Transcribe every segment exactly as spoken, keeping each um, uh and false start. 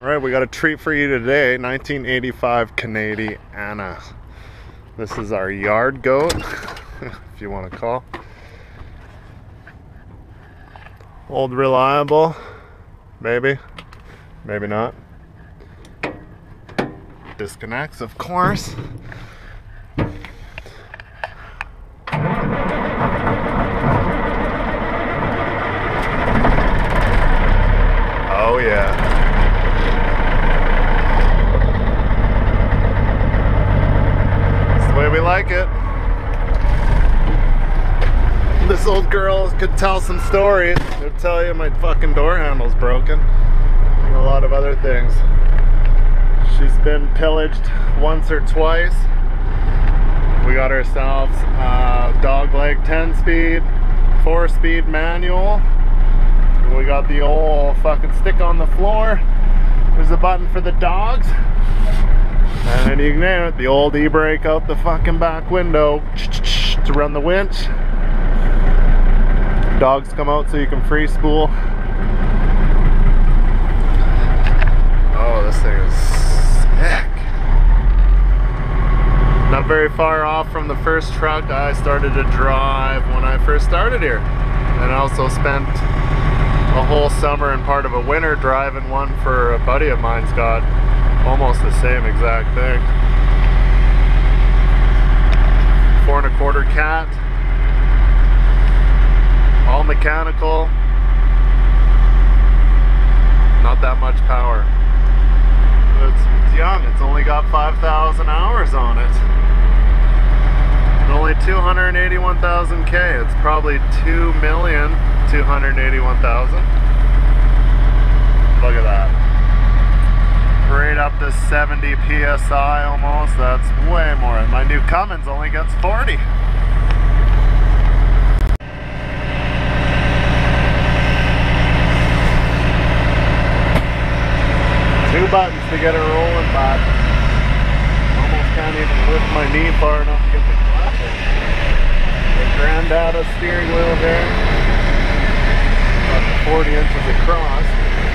All right, we got a treat for you today. nineteen eighty-five Canadiana. This is our yard goat, if you want to call. Old reliable, maybe, maybe not. Disconnects, of course. Oh yeah. That's the way we like it. This old girl could tell some stories. They'd tell you my fucking door handle's broken. And a lot of other things. She's been pillaged once or twice. We got ourselves a dogleg ten speed, four speed manual. We got the old fucking stick on the floor. There's a button for the dogs. And you can name it, the old e-brake out the fucking back window to run the winch. Dogs come out so you can free spool. Oh, this thing is sick. Not very far off from the first truck I started to drive when I first started here. And I also spent a whole summer and part of a winter driving one for a buddy of mine's got almost the same exact thing. Four and a quarter cat. All mechanical. Not that much power. It's, it's young. It's only got five thousand hours on it. And only two hundred eighty-one thousand K. It's probably two million two hundred eighty-one thousand. Look at that. Right up to seventy P S I almost. That's way more. My new Cummins only gets forty. Two buttons to get it rolling, but almost can't even lift my knee far enough to get the clutch in. The granddad steering wheel there. About forty inches across.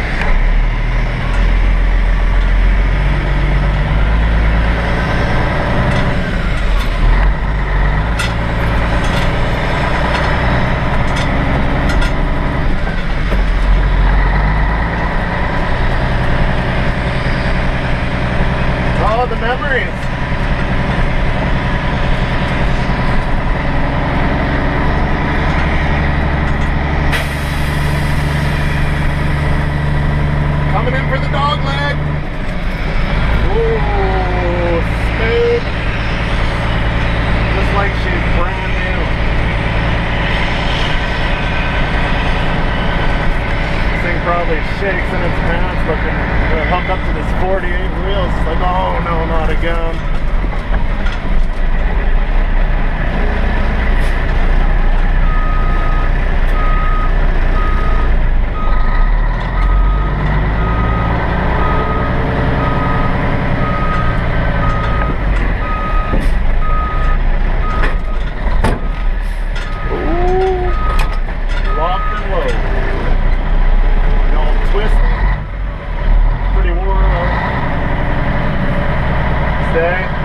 Oh, the memories. Coming in for the dog leg. Ooh, smooth. Just like she's brand new. This thing probably shakes in its pants looking to hook up to this forty-eight wheels. It's like, oh no, not again. Day.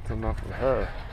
that's enough of her.